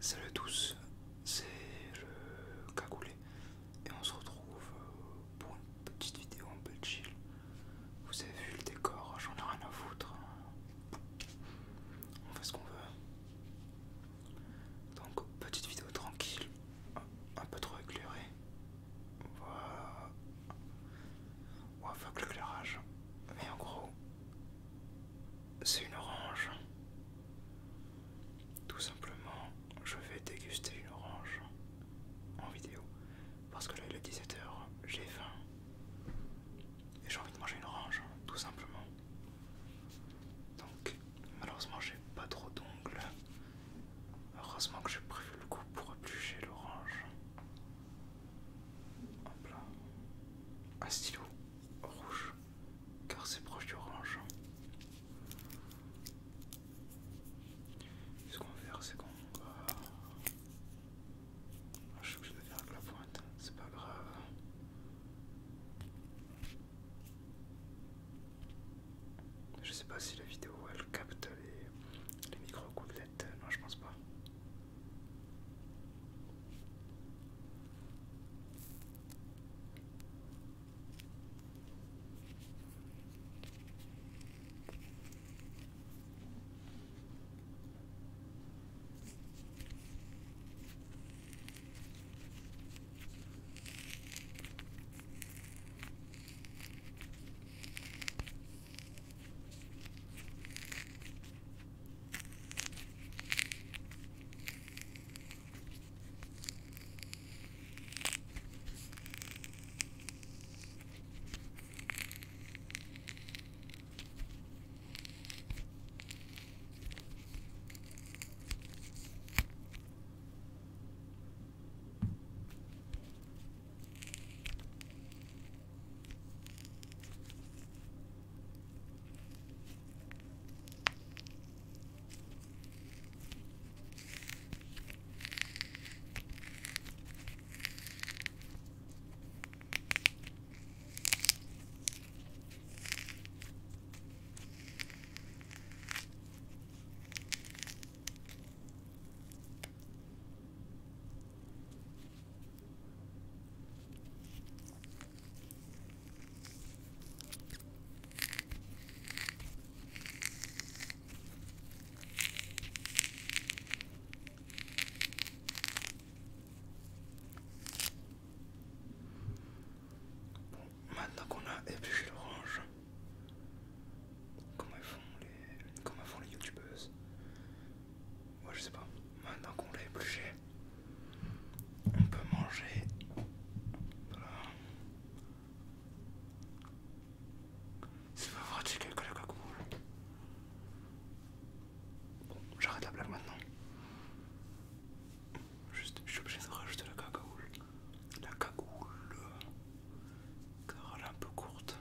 Salut à tous, c'est le Cagoulé et on se retrouve pour une petite vidéo un peu chill. Vous avez vu le décor, j'en ai rien à foutre. On fait ce qu'on veut. Donc petite vidéo tranquille, un peu trop éclairée. Voilà. Ouais, fuck l'éclairage. Mais en gros, c'est une orange. Tout simplement, je vais déguster une orange en vidéo. Parce que là il est 17h, j'ai faim. Et j'ai envie de manger une orange, tout simplement. Donc, malheureusement, j'ai pas trop d'ongles. Heureusement que j'ai prévu le coup pour éplucher l'orange. Hop là. Un stylo rouge, car c'est proche du orange. Ce qu'on va faire, c'est qu'on va... Je suis obligé de faire avec la pointe, c'est pas grave. Je sais pas si la vidéo elle capte les micro-gouttelettes. Non, je pense pas. Maintenant qu'on a épluché l'orange, comment font les youtubeuses? Moi je sais pas. Maintenant qu'on l'a épluché, on peut manger. Voilà. C'est pas vrai, j'ai quelques la cagoule. Bon, j'arrête la blague maintenant. Juste, je suis obligé de rajouter la cagoule. La cagoule. Car elle est un peu courte.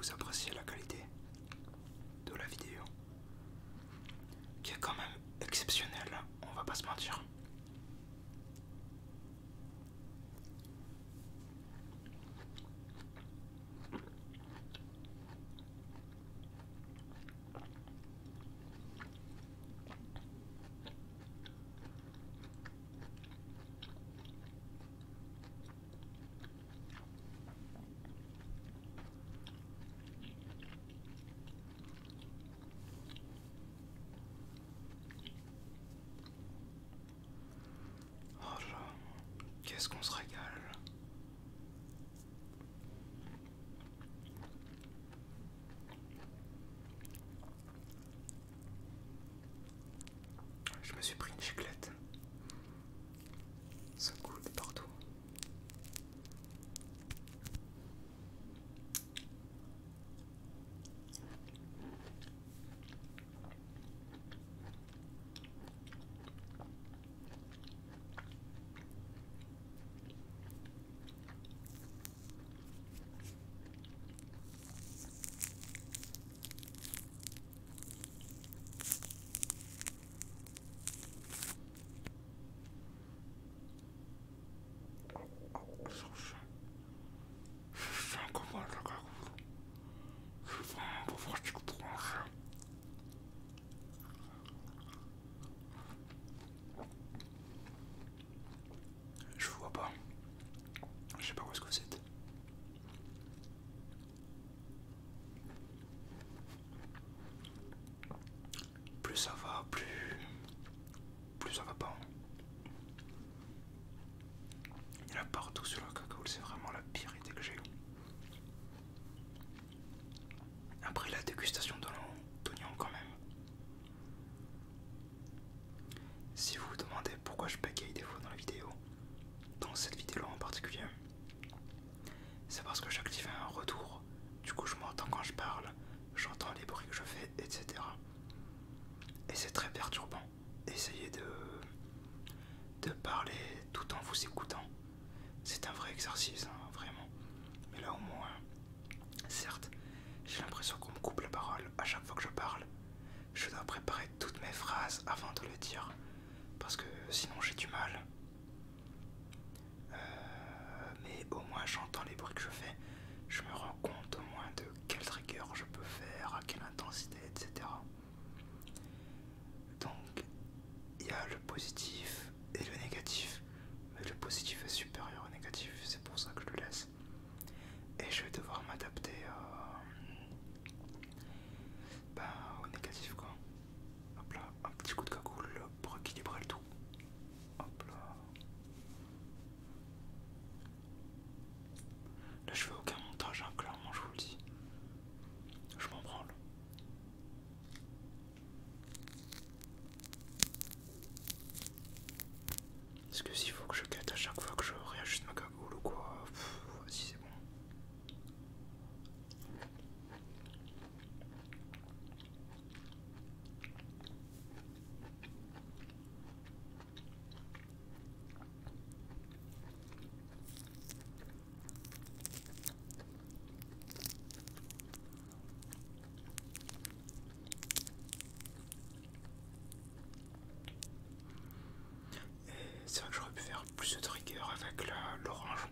vous appréciez la qualité de la vidéo, qui est quand même exceptionnelle, on va pas se mentir. Oh là, qu'est-ce qu'on se régale. Je me suis pris une chiclette. Ça coule de partout. C'est un comment le gars. C'est vraiment pas pratique pour manger. Je vous vois pas. Je sais pas où est-ce que vous êtes. Plus ça va, plus ça va pas. Il y en a partout sur la cacao, c'est vraiment la pire idée que j'ai eue. Après la dégustation d'oignons quand même. Si vous vous demandez pourquoi je bégaye des fois dans la vidéo, dans cette vidéo en particulier, c'est parce que j'ai activé un retour. Du coup je m'entends quand je parle, j'entends les bruits que je fais, etc. Et c'est très perturbant. Essayez de parler tout en vous écoutant. C'est un vrai exercice, hein, vraiment. Mais là au moins, certes, j'ai l'impression qu'on me coupe la parole à chaque fois que je parle. Je dois préparer toutes mes phrases avant de le dire, parce que sinon j'ai du mal. Mais au moins j'entends les bruits que je fais. Je me rends compte au moins de quel trigger je peux faire, à quelle intensité, etc. Donc il y a le positif et le négatif. Mais le positif est supérieur au négatif, c'est pour ça que je le laisse. Et je vais devoir m'adapter au négatif quoi. Hop là, un petit coup de cagoule pour équilibrer le tout. Hop là. Là je fais aucun montage, hein, clairement je vous le dis. Je m'en branle. Est-ce que s'il faut que je cut à chaque fois que je réajuste ma cagoule ou quoi, vas-y c'est bon. C'est vrai que j'aurais pu faire plus de trigger avec l'orange.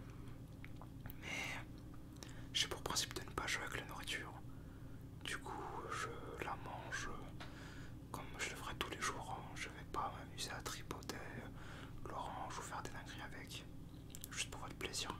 Mais j'ai pour principe de ne pas jouer avec la nourriture. Du coup, je la mange comme je le ferai tous les jours. Je vais pas m'amuser à tripoter l'orange ou faire des dingueries avec. Juste pour votre plaisir.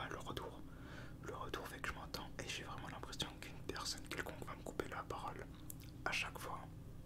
le retour. Le retour fait que je m'entends et j'ai vraiment l'impression qu'une personne quelconque va me couper la parole à chaque fois.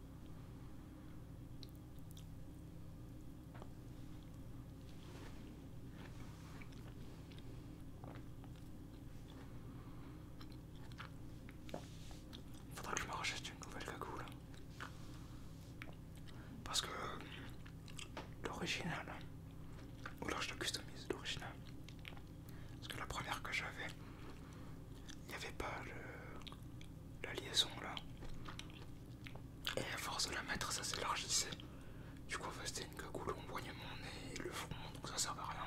Faudra que je me rachète une nouvelle cagoule. Parce que l'original, ou alors je le customise l'original. Parce que la première que j'avais, il n'y avait pas la liaison là. Et à force de la mettre, ça s'élargissait. Du coup, en fait, c'était une cagoule où on voyait mon nez et le front, donc ça servait à rien.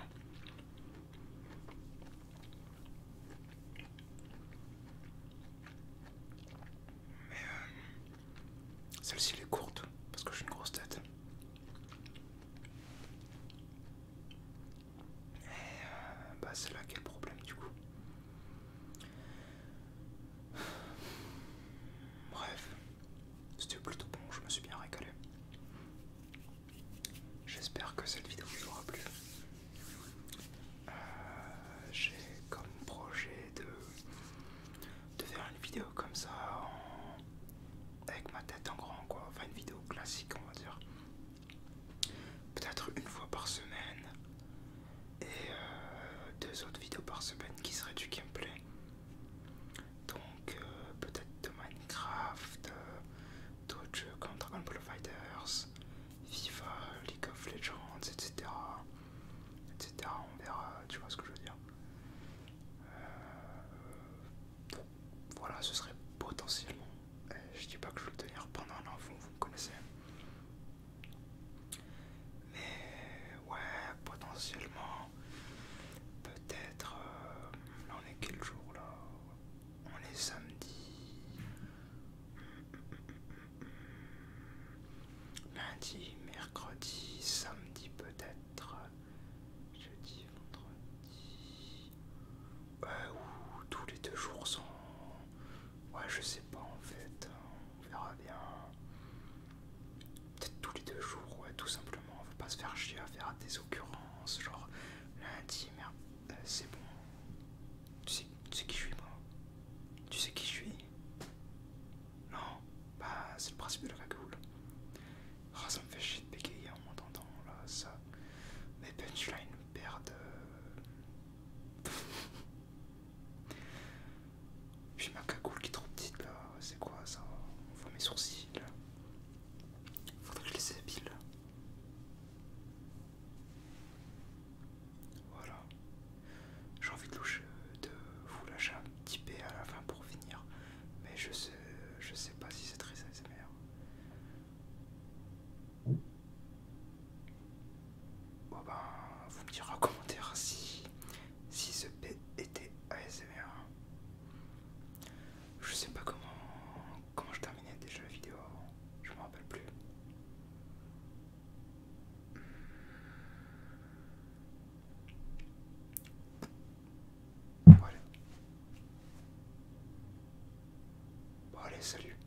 Mais celle-ci elle est courte parce que j'ai une grosse tête. Et bah c'est là qu'est le problème du coup. Bref, c'était plutôt bon, je me suis bien régalé. J'espère que cette vidéo vous aura plu. J'ai comme projet de faire une vidéo comme ça avec ma tête en grand quoi, enfin une vidéo classique on va dire. Peut-être une fois par semaine et 2 autres vidéos par semaine qui seraient du gameplay. Donc peut-être de Minecraft, d'autres jeux comme Dragon Ball FighterZ, FIFA, League of Legends, etc. On verra, tu vois ce que je veux dire. Voilà, ce serait potentiellement. Je dis pas que je vais le tenir pendant un an, vous me connaissez. Mais ouais, potentiellement, peut-être. Là, on est quel jour là? On est samedi. Lundi, mercredi, samedi peut-être. Jeudi, vendredi. Ouais, ou tous les 2 jours sont. Ouais, je sais pas en fait. On verra bien. Peut-être tous les 2 jours, ouais, tout simplement. On va pas se faire chier à faire des occurrences. Genre lundi, merde, c'est bon. Tu sais qui je suis, moi? Tu sais qui je suis? Non? Bah, c'est le principe de la cagoule. Oh, ça me fait chier de bégayer en m'entendant là, ça. Mes punchlines perdent. Puis ma cagoule qui est trop petite là, c'est quoi ça? On voit mes sourcils là. Faudrait que je les épile. Voilà. J'ai envie de vous lâcher un petit P à la fin pour finir. Mais je sais pas si c'est très ASMR. Bon ben, vous me direz en commentaire si ce P était ASMR. Je sais pas comment je terminais déjà la vidéo avant. Je me rappelle plus. Voilà. Bon allez, salut.